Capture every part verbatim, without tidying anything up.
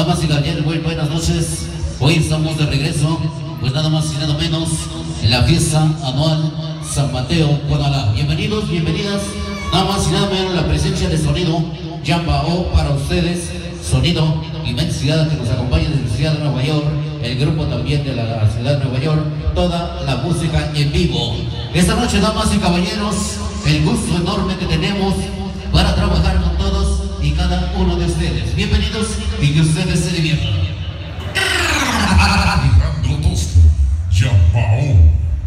Damas y caballeros, muy buenas noches. Hoy estamos de regreso, pues nada más y nada menos, en la fiesta anual San Mateo Guadalajara. Bienvenidos, bienvenidas, nada más y nada menos la presencia de sonido Yambao para ustedes, sonido inmensidad que nos acompaña desde la ciudad de Nueva York, el grupo también de la ciudad de Nueva York, toda la música en vivo. Esta noche, damas y caballeros, el gusto enorme que tenemos para trabajar con todos y cada uno de ustedes. Bienvenidos y que ustedes se diviertan. Alejandro Tosto, Yambao.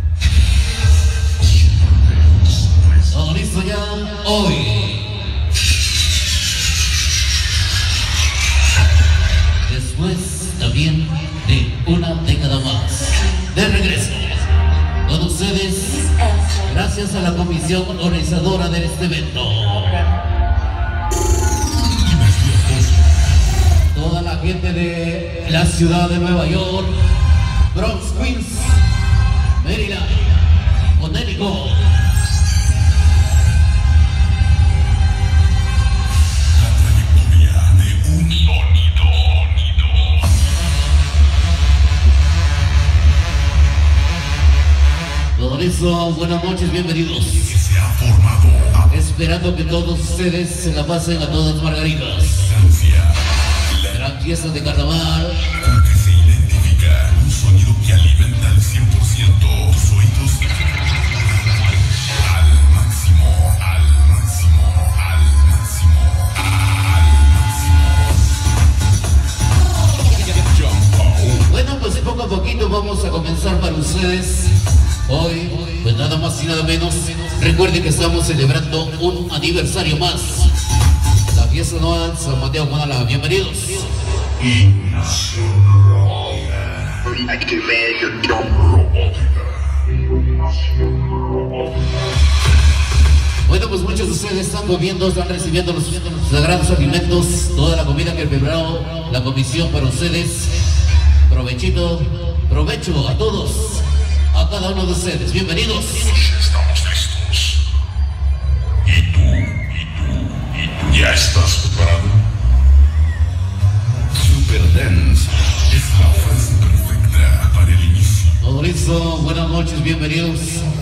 Todo listo ya hoy. Después también de una década más de regreso con ustedes, gracias a la comisión organizadora de este evento, toda la gente de la ciudad de Nueva York, Bronx, Queens, Maryland, Connecticut, todo eso, buenas noches, bienvenidos. Se ha formado Esperando que todos ustedes se la pasen a todas margaritas. la Gran fiesta de carnaval. con que se identifica un sonido que alimenta al cien por ciento tus oídos al máximo, al máximo, al máximo, al máximo. Bueno, pues poco a poquito vamos a comenzar para ustedes. Hoy, pues nada más y nada menos, recuerden que estamos celebrando un aniversario más. La fiesta anual San Mateo Guadalajara. Bienvenidos. Bueno, pues muchos de ustedes están comiendo, están recibiendo los sagrados alimentos, toda la comida que preparó la comisión para ustedes. Provechito, provecho a todos, a cada uno de ustedes. Bienvenidos. Estamos listos. ¿Y tú? ¿Y tú? ¿Y tú? ¿Ya estás preparado? Super Dance es la frase perfecta para el inicio. Todo listo, buenas noches, bienvenidos.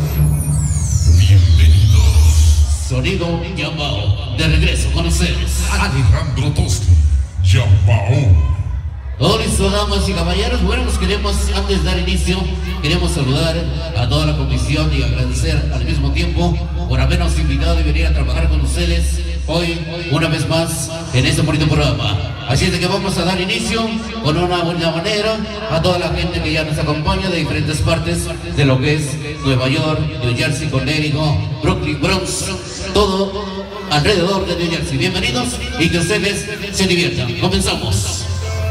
Bienvenidos. Sonido Yambao, de regreso con ustedes. Alejandro Tosto, Yambao. Todo listo, damas y caballeros. Bueno, nos queremos, antes de dar inicio, queremos saludar a toda la comisión y agradecer al mismo tiempo por habernos invitado y venir a trabajar con ustedes hoy, una vez más, en este bonito programa. Así es de que vamos a dar inicio con una buena manera a toda la gente que ya nos acompaña de diferentes partes de lo que es Nueva York, New Jersey, Connecticut, Brooklyn, Bronx, todo alrededor de New Jersey. Bienvenidos y que ustedes se diviertan. Comenzamos.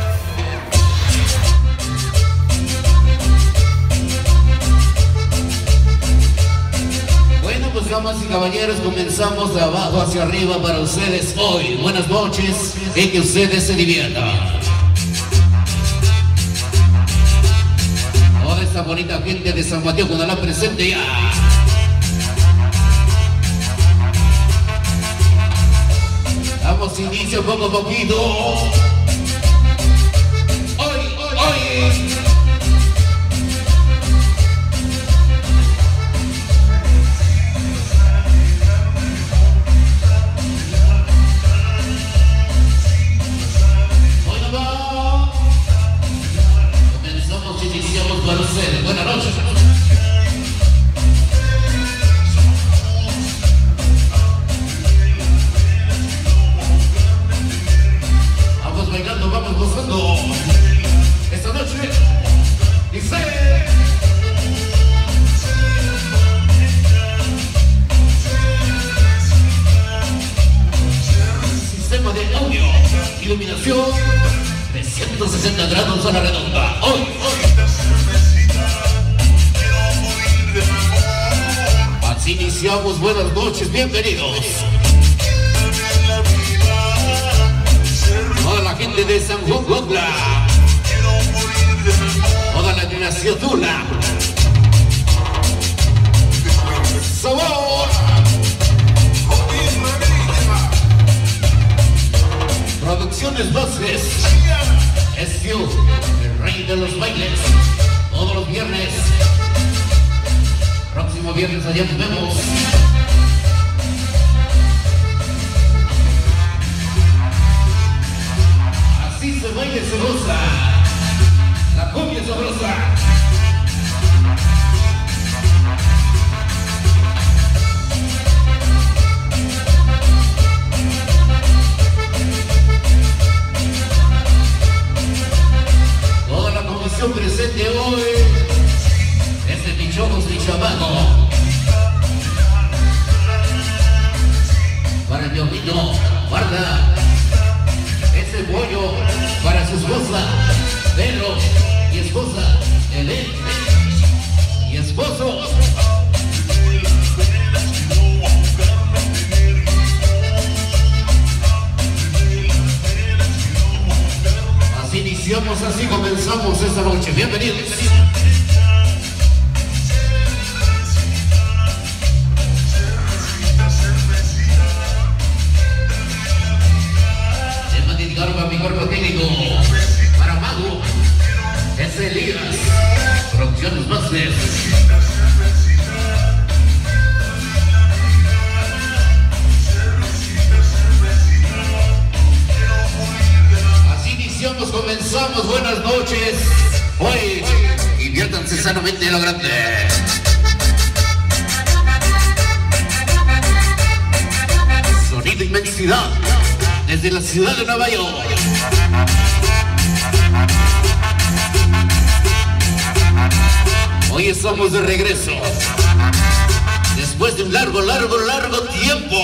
Damas y caballeros, comenzamos de abajo hacia arriba para ustedes hoy. Buenas noches y que ustedes se diviertan. Toda esta bonita gente de San Mateo Guadalajara presente ya. Damos inicio poco a poquito. Hoy, hoy, hoy. Para ustedes, buenas noches. Vamos bailando, vamos gozando. Esta noche dice: sistema de audio, iluminación trescientos sesenta grados a la redonda. Hoy, hoy. Así iniciamos, buenas noches, bienvenidos. Toda la gente de San Juan Gogla, toda la generación Tula, sabor, producción. Producciones Bases. Es Dios, el rey de los bailes. Todos los viernes. Próximo viernes allá nos vemos. Así se baila y se goza. La cumbia sabrosa. Presente hoy este pichojos mi chamaco para el Diosito, guarda ese pollo para su esposa, Pedro y esposa, Elén y esposo. Iniciamos así, comenzamos esta noche. Bienvenidos. Tema dedicado para mi cuerpo técnico, para Mago, es Elías, Producciones Bases. Comenzamos, buenas noches. Hoy, diviértanse sanamente a lo grande. Sonido Inmensidad, desde la ciudad de Nueva York. Hoy estamos de regreso, después de un largo, largo, largo tiempo.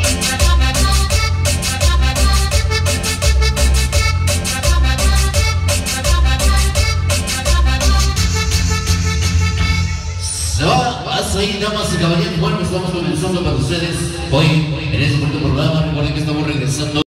Ahí, damas y caballeros, bueno, estamos comenzando para ustedes hoy en este programa. Recuerden que estamos regresando